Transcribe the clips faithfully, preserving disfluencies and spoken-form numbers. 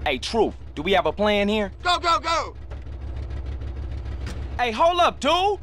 Hey, Truth, do we have a plan here? Go, go, go! Hey, hold up, dude!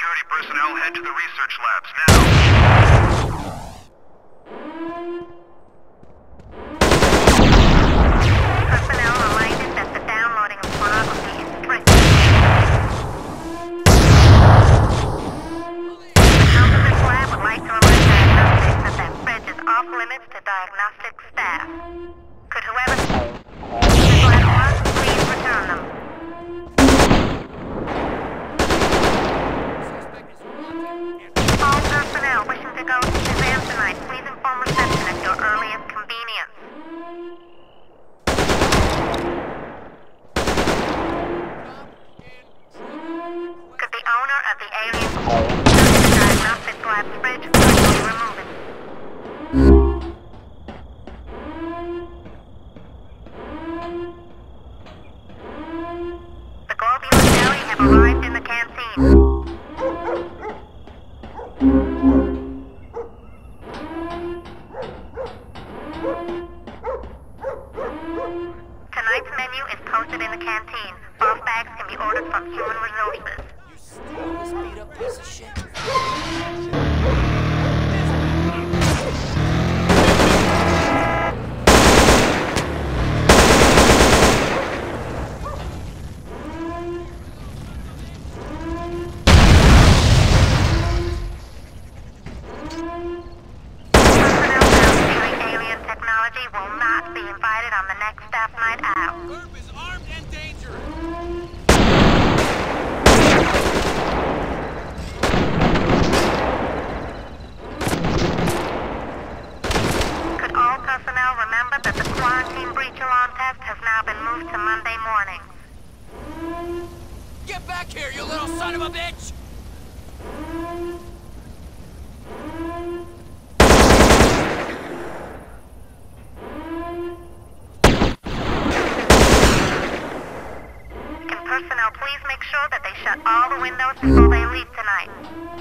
security personnel head to the research labs now. Personnel reminded that the downloading of pornography is strict. The Alchemist Lab would like to remind diagnostics that that fridge is off limits to diagnostic staff. Could whoever the lab was, please return them. All personnel wishing to go to Shazam tonight, please inform reception at your earliest convenience. Could the owner of the alien the diagnostic lab fridge quickly remove it? The Globulus Deli have arrived in the canteen. Tonight's menu is posted in the canteen. Off bags can be ordered from human resources. You steal this beat up piece of shit? Personnel found stealing alien technology will not be invited on the next staff night out. Herb is armed and dangerous. Could all personnel remember that the quarantine breach alarm test has now been moved to Monday morning? Get back here, you little son of a bitch! Can personnel please make sure that they shut all the windows before they leave tonight?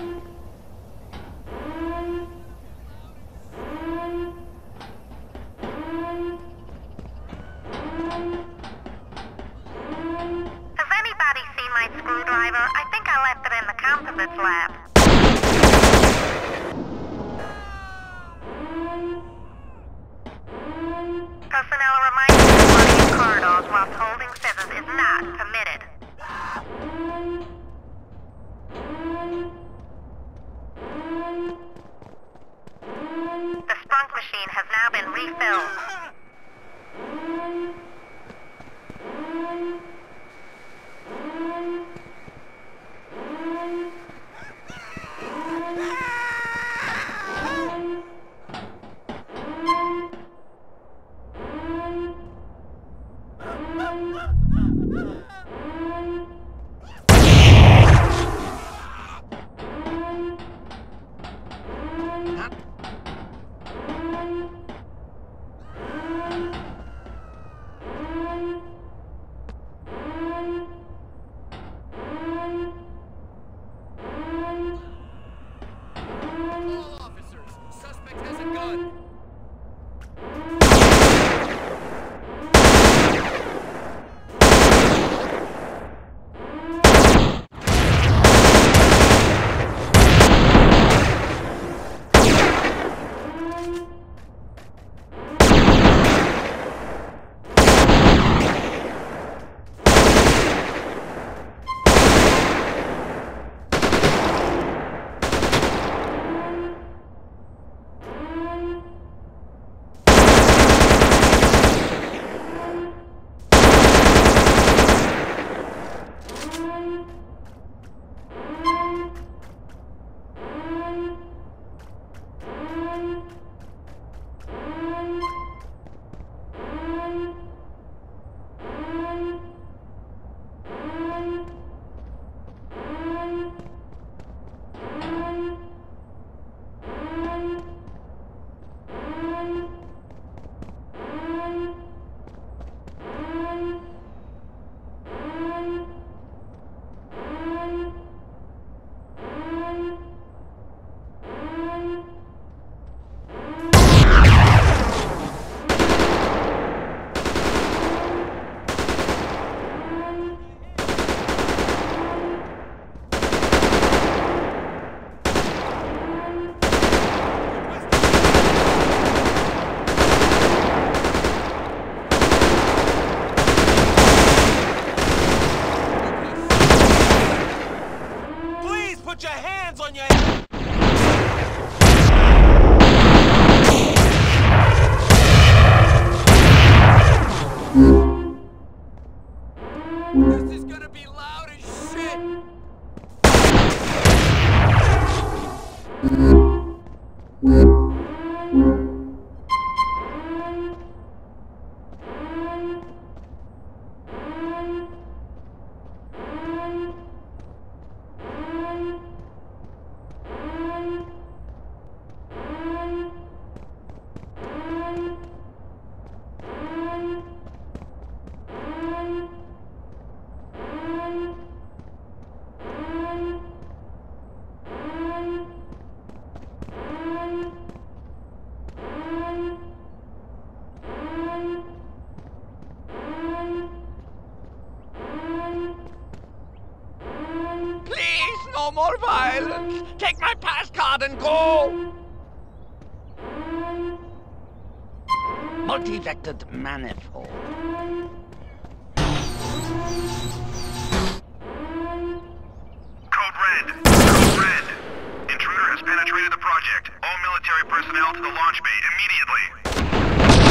Has anybody seen my screwdriver? I think I left it in the counterfeits lab. Personnel are reminded that running in corridors whilst holding scissors is not permitted. The sprunk machine has now been refilled. put your hands on your head! This is gonna be loud as shit! No more violence! Take my pass card and go! Multi-vectored manifold. Code Red. Code Red. Intruder has penetrated the project. All military personnel to the launch bay immediately.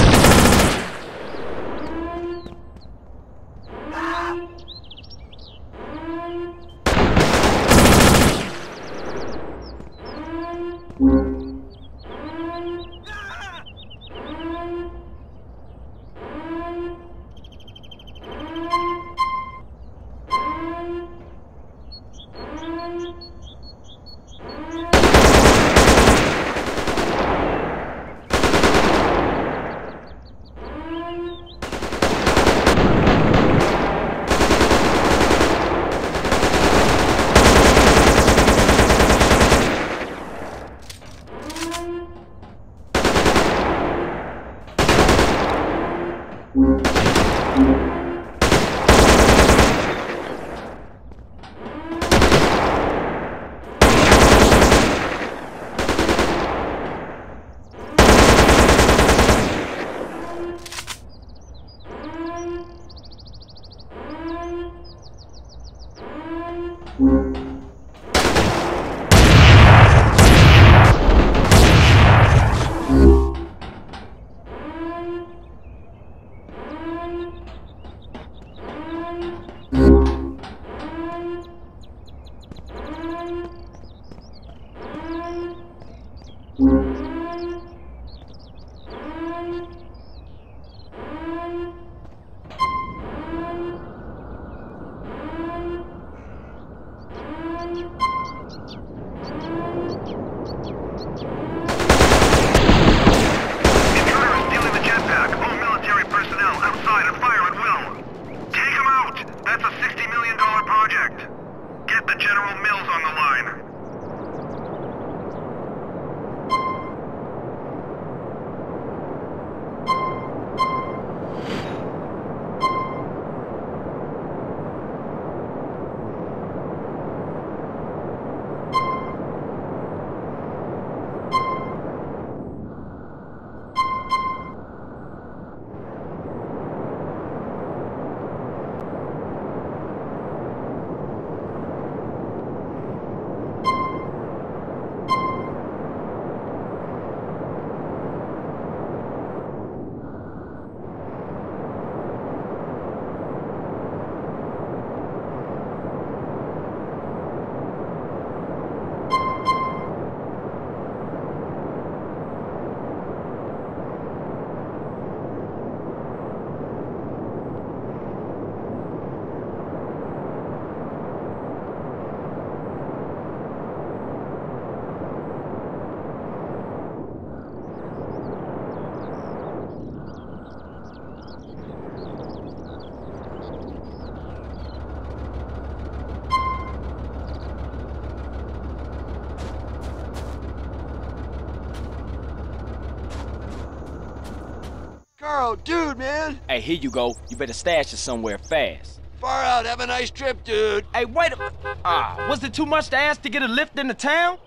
Carl, dude, man! Hey, here you go. You better stash it somewhere fast. Far out, have a nice trip, dude! Hey, wait a... Ah, was it too much to ask to get a lift into town?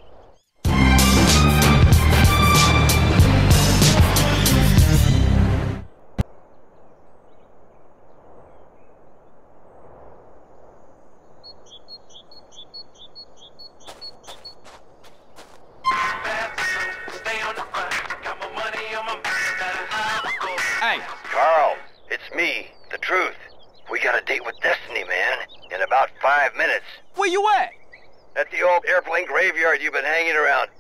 you at? At the old airplane graveyard you've been hanging around.